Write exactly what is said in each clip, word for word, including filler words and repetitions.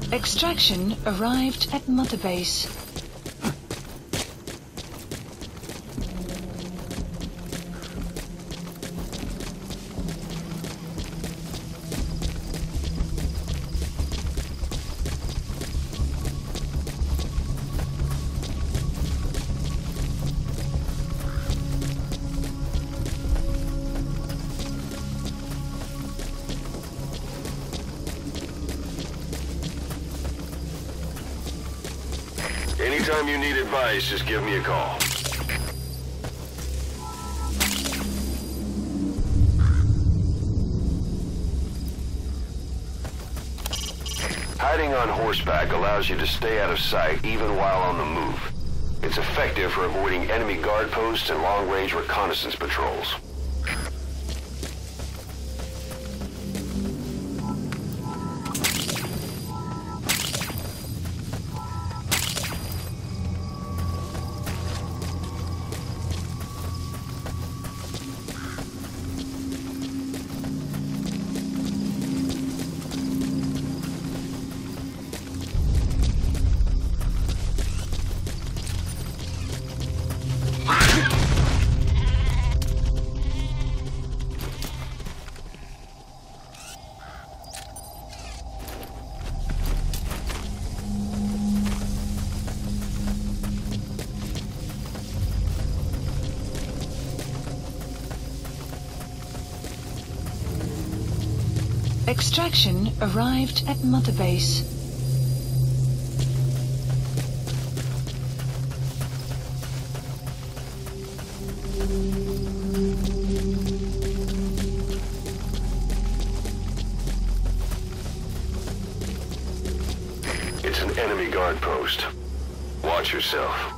Extraction arrived at Mother Base. Anytime you need advice, just give me a call. Hiding on horseback allows you to stay out of sight even while on the move. It's effective for avoiding enemy guard posts and long-range reconnaissance patrols. Extraction arrived at Mother Base. It's an enemy guard post. Watch yourself.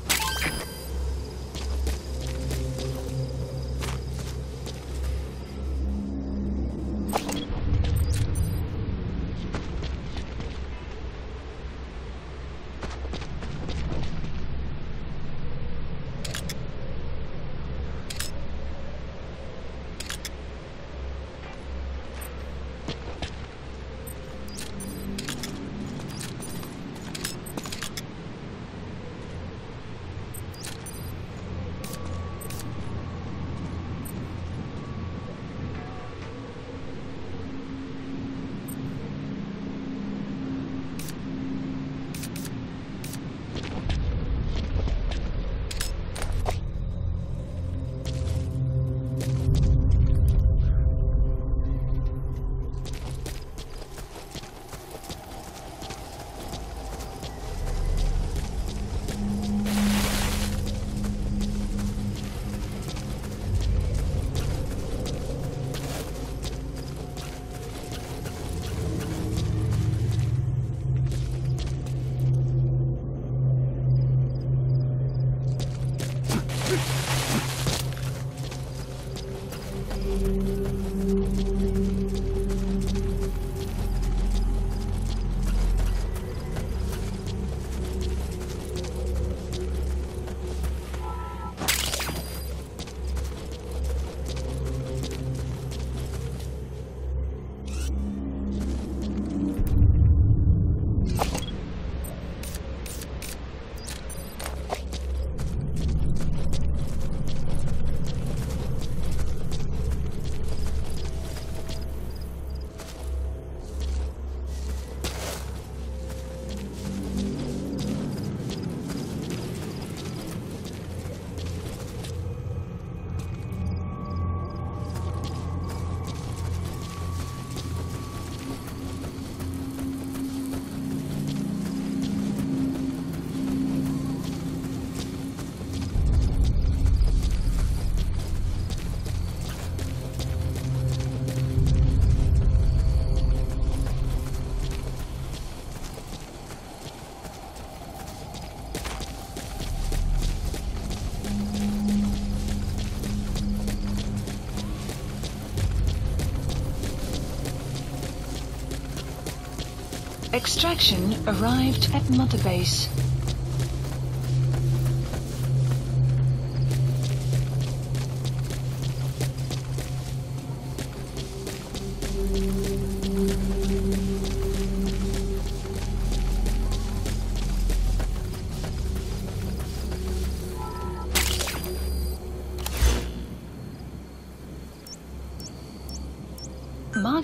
Extraction arrived at Mother Base.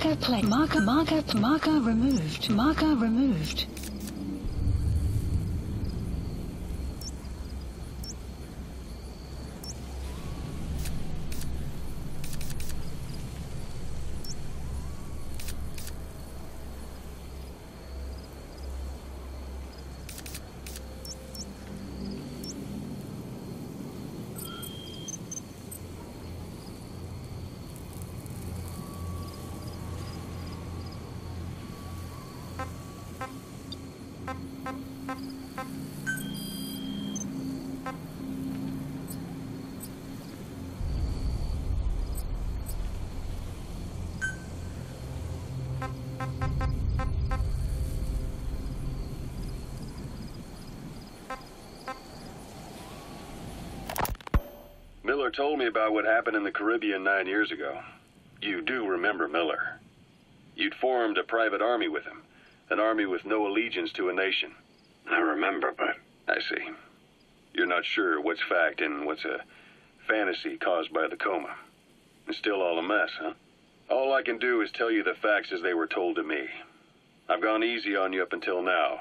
Marker play. Marker, marker, marker removed. Marker removed. Miller told me about what happened in the Caribbean nine years ago. You do remember Miller. You'd formed a private army with him, an army with no allegiance to a nation. I remember, but... I see. You're not sure what's fact and what's a fantasy caused by the coma. It's still all a mess, huh? All I can do is tell you the facts as they were told to me. I've gone easy on you up until now,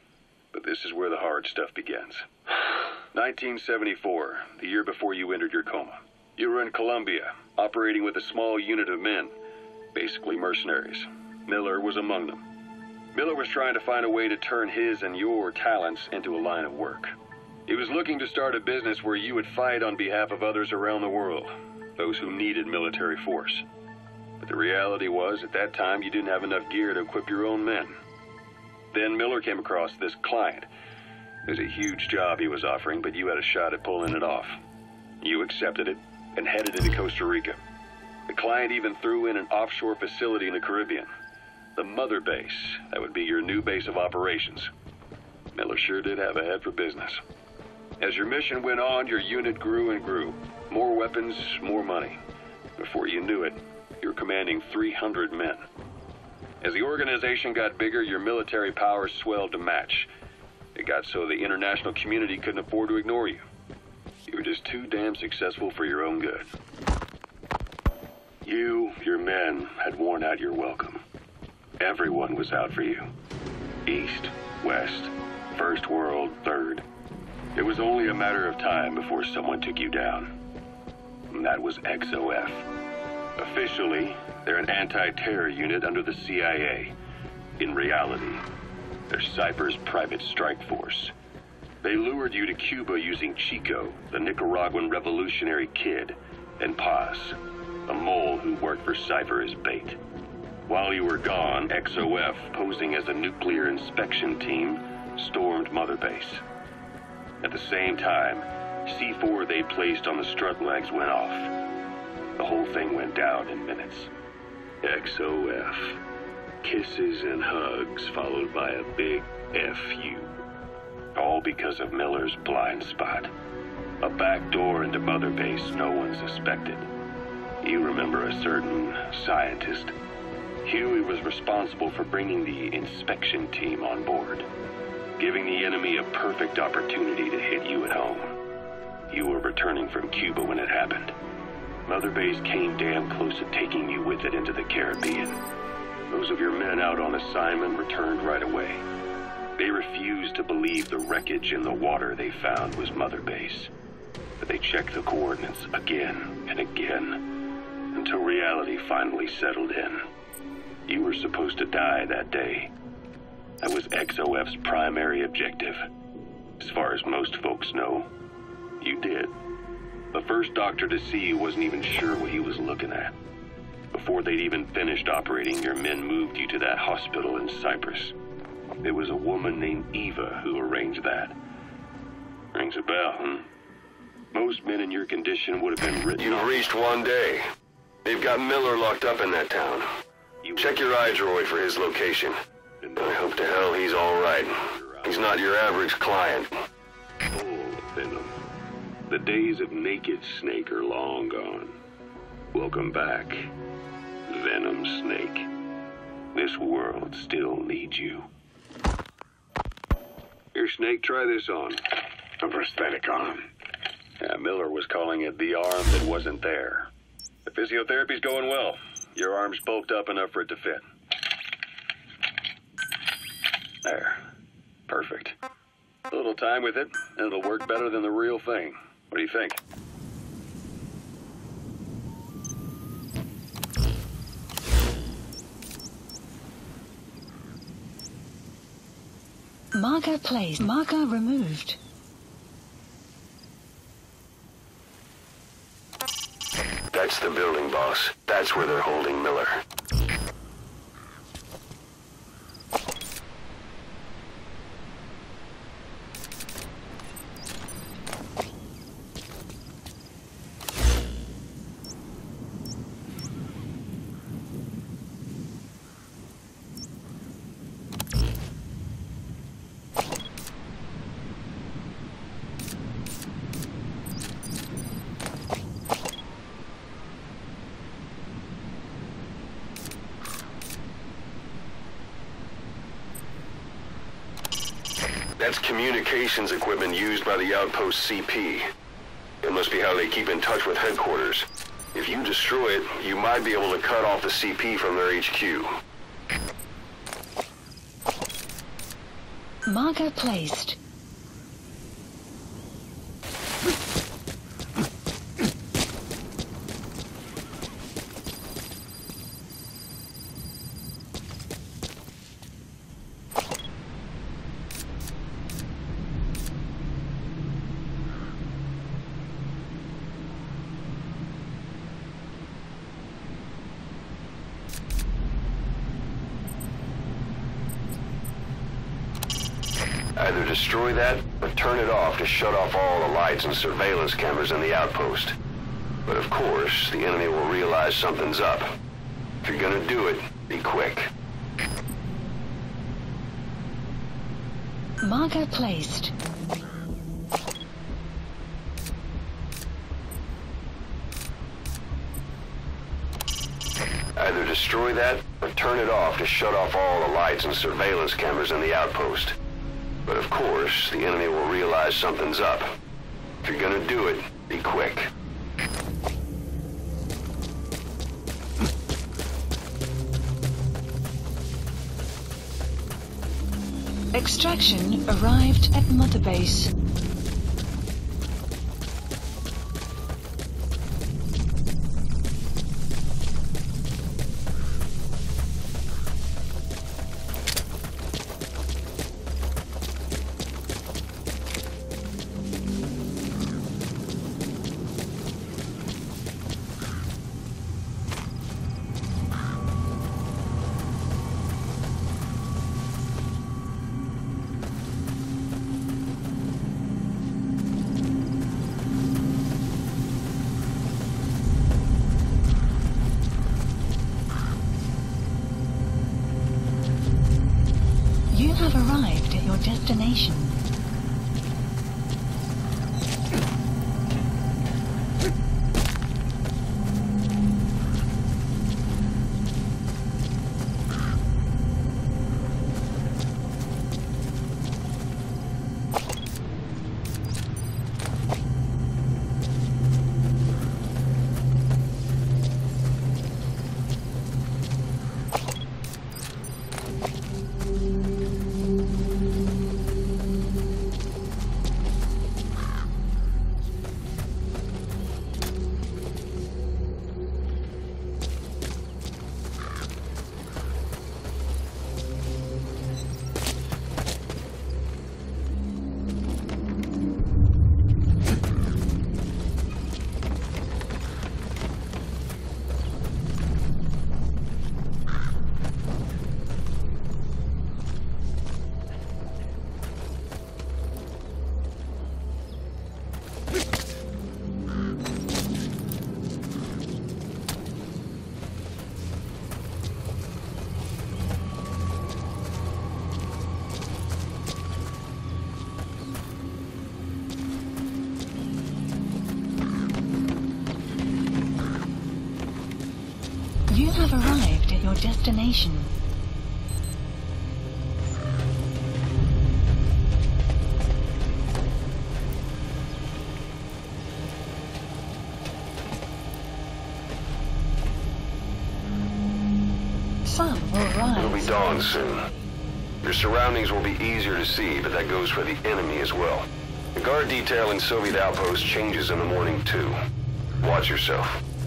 but this is where the hard stuff begins. nineteen seventy-four, the year before you entered your coma. You were in Colombia, operating with a small unit of men, basically mercenaries. Miller was among them. Miller was trying to find a way to turn his and your talents into a line of work. He was looking to start a business where you would fight on behalf of others around the world, those who needed military force. But the reality was, at that time, you didn't have enough gear to equip your own men. Then Miller came across this client. It was a huge job he was offering, but you had a shot at pulling it off. You accepted it and headed into Costa Rica. The client even threw in an offshore facility in the Caribbean. The mother base, that would be your new base of operations. Miller sure did have a head for business. As your mission went on, your unit grew and grew. More weapons, more money. Before you knew it, you were commanding three hundred men. As the organization got bigger, your military powers swelled to match. It got so the international community couldn't afford to ignore you. You were just too damn successful for your own good. You, your men, had worn out your welcome. Everyone was out for you. East, West, First World, Third. It was only a matter of time before someone took you down. And that was X O F. Officially, they're an anti-terror unit under the C I A. In reality, they're Cypher's private strike force. They lured you to Cuba using Chico, the Nicaraguan revolutionary kid, and Paz, a mole who worked for Cypher as bait. While you were gone, X O F, posing as a nuclear inspection team, stormed Mother Base. At the same time, C four they placed on the strut legs went off. The whole thing went down in minutes. X O F. Kisses and hugs followed by a big F U. All because of Miller's blind spot. A back door into Mother Base no one suspected. You remember a certain scientist. Huey was responsible for bringing the inspection team on board, giving the enemy a perfect opportunity to hit you at home. You were returning from Cuba when it happened. Mother Base came damn close to taking you with it into the Caribbean. Those of your men out on assignment returned right away. They refused to believe the wreckage in the water they found was Mother Base. But they checked the coordinates again and again, until reality finally settled in. You were supposed to die that day. That was X O F's primary objective. As far as most folks know, you did. The first doctor to see you wasn't even sure what he was looking at. Before they'd even finished operating, your men moved you to that hospital in Cyprus. It was a woman named Eva who arranged that. Rings a bell, huh? Most men in your condition would have been written You've off. reached one day. They've got Miller locked up in that town. You Check your iDroid for his location. I hope to hell he's all right. He's not your average client. Oh, Venom. The days of Naked Snake are long gone. Welcome back, Venom Snake. This world still needs you. Here, Snake, try this on. A prosthetic arm. Yeah, Miller was calling it the arm that wasn't there. The physiotherapy's going well. Your arm's bulked up enough for it to fit. There. Perfect. A little time with it, and it'll work better than the real thing. What do you think? Marker placed. Marker removed. That's the building, boss. That's where they're holding Miller. That's communications equipment used by the Outpost C P. It must be how they keep in touch with headquarters. If you destroy it, you might be able to cut off the C P from their H Q. Marker placed. Either destroy that, or turn it off to shut off all the lights and surveillance cameras in the outpost. But of course, the enemy will realize something's up. If you're gonna do it, be quick. Marker placed. Either destroy that, or turn it off to shut off all the lights and surveillance cameras in the outpost. But of course, the enemy will realize something's up. If you're gonna do it, be quick. Extraction arrived at Mother Base. You have arrived at your destination. You have arrived at your destination. dawn soon. Your surroundings will be easier to see, but that goes for the enemy as well. The guard detail in Soviet outposts changes in the morning, too. Watch yourself.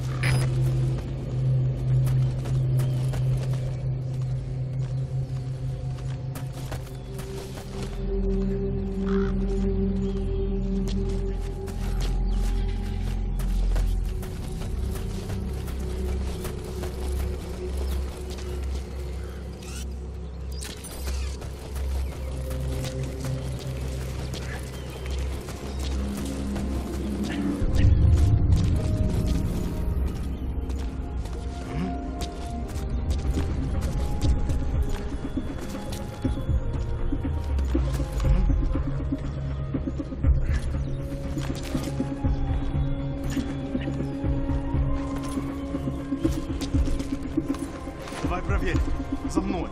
Проверь. За мной.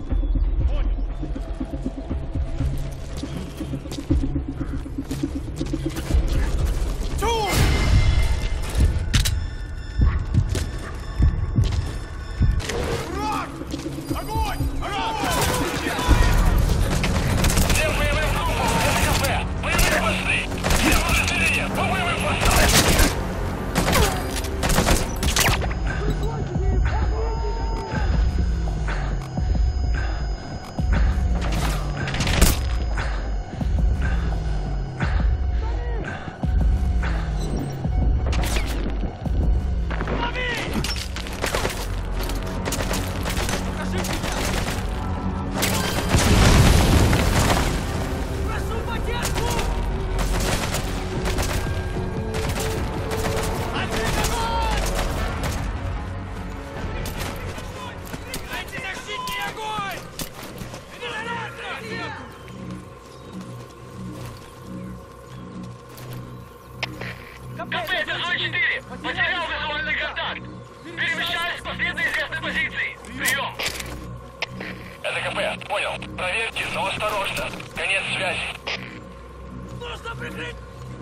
Потерял визуальный контакт. Перемещаюсь к последней известной позиции. Прием. Это КП. Понял. Проверьте, но осторожно. Конец связи. Нужно прикрыть.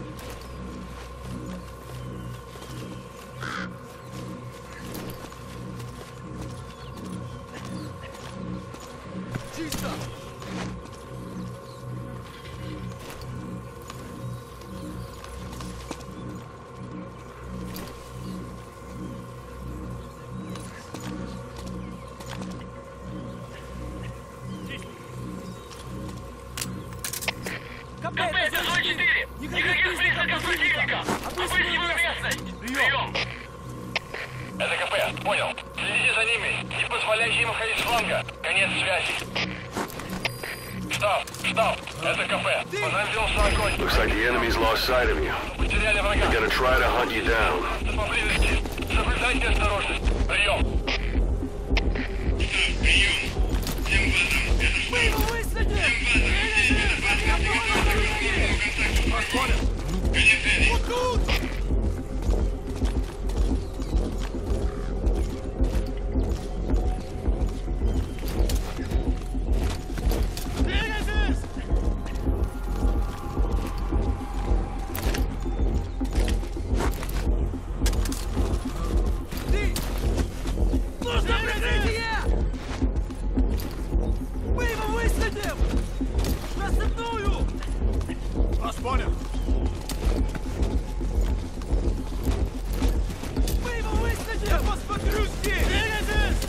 Чисто. КП пятьсот четыре! Никаких признаков противника! Обыскиваю местность! Прием! Это КП, понял. Следите за ними, не позволяйте им ходить с фланга. Конец связи. Штаб, штаб, это КП. Понадеялся огонь. Looks like the enemy's lost sight of you. Потеряли врага. They're gonna try to hunt you down. Поблизости. Соблюдайте осторожность. Прием! Прием! Всем базам! Мы его высадим! Вот тут! Двигайтесь! Ты! Нужно прикрытие! Мы его высадим! Рассыпную! Вас понял! Мы его высадим! Я вас подгрузки! Двигайтесь!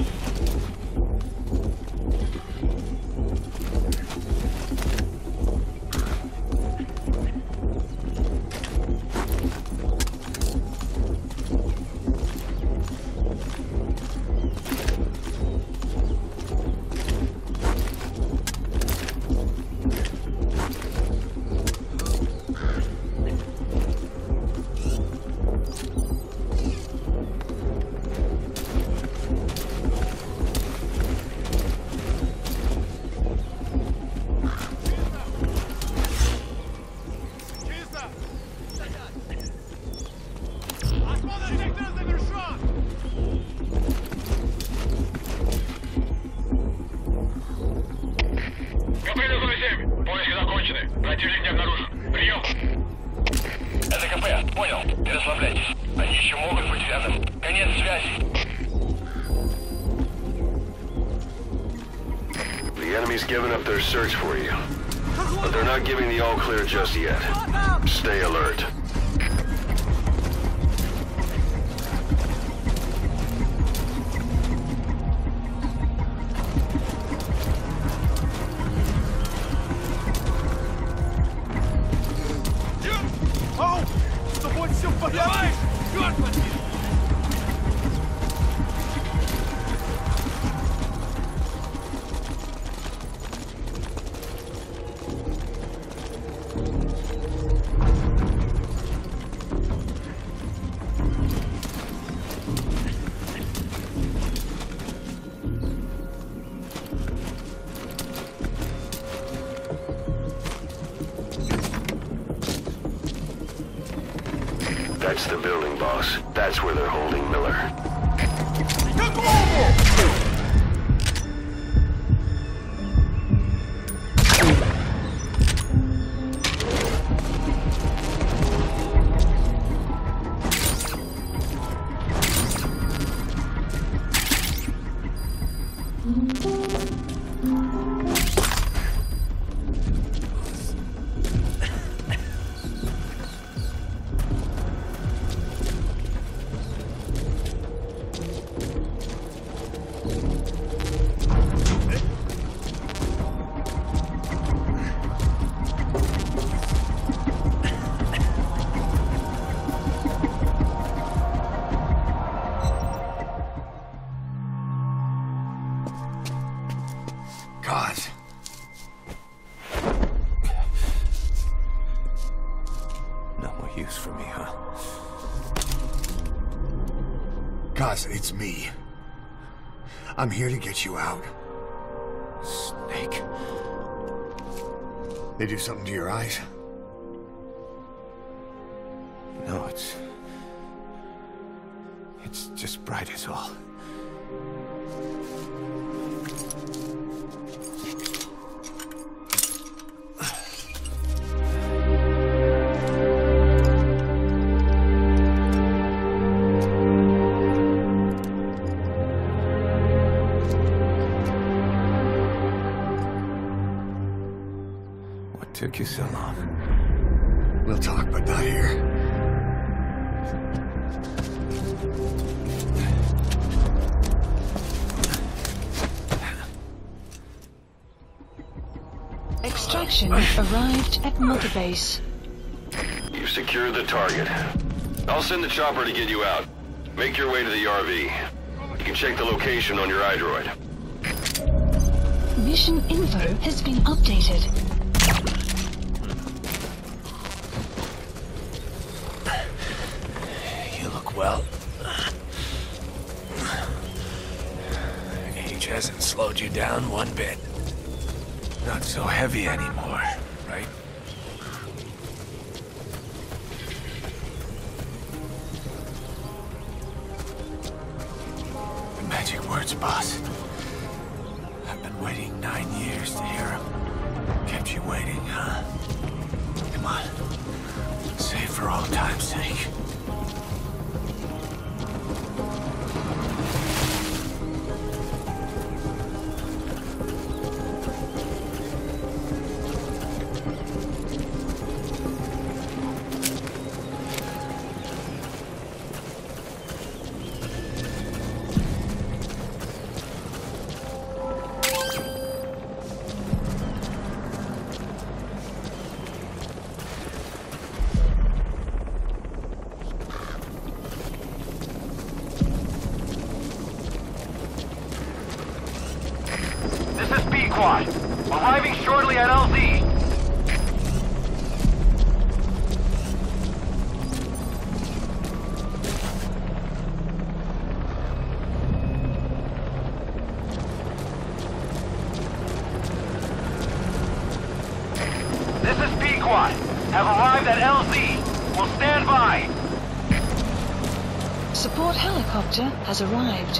Противник не обнаружен. Прием! Это КП. Понял. Не расслабляйтесь. Они еще могут быть рядом. Конец связи. enemy's given up their search for you. But they're not giving the all-clear just yet. Stay alert. Ау! С тобой все в порядке? Давай! Черт возьми! That's the building, boss. That's where they're holding Miller. God. No more use for me, huh? Kaz, it's me. I'm here to get you out. Snake. They do something to your eyes? No, it's... It's just bright as all. What took you so long? We'll talk, but not here. Extraction arrived at Mother Base. You've secured the target. I'll send the chopper to get you out. Make your way to the R V. You can check the location on your iDroid. Mission info has been updated. You look well. Age hasn't slowed you down one bit. Not so heavy anymore, right? The magic words, boss. I've been waiting nine years to hear them. Kept you waiting, huh? Come on. Say it for all time's sake. This is B-Quad. Arriving shortly at L Z. This is B-Quad. Have arrived at L Z. Will stand by. Support helicopter has arrived.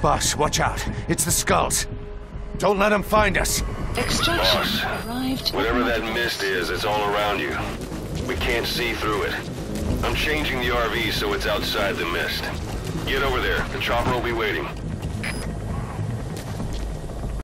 Boss, watch out. It's the skulls. Don't let them find us. Extraction Boss, arrived. whatever that mist is, it's all around you. We can't see through it. I'm changing the R V so it's outside the mist. Get over there. The chopper will be waiting.